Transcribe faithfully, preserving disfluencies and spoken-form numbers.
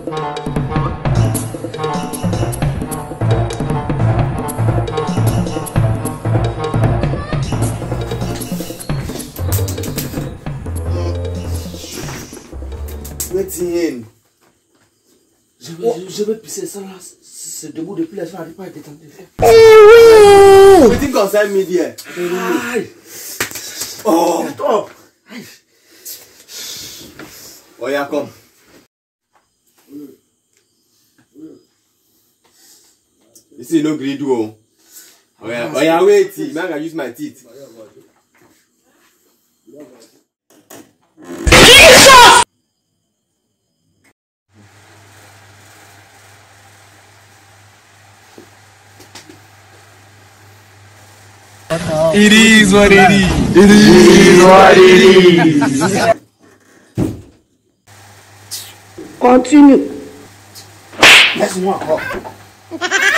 Je vais, je, je vais pisser ça là, c'est debout depuis la soirée, pas été tenté de faire. Oh! Petit conseil midi. Aïe! Oh! Top! Aïe! Oh, y'a comme. Ici, no grido. Oh, yeah, oh, yeah, wait, man, I use my teeth. It is what it is. It is what it is. Continue. Laisse-moi encore.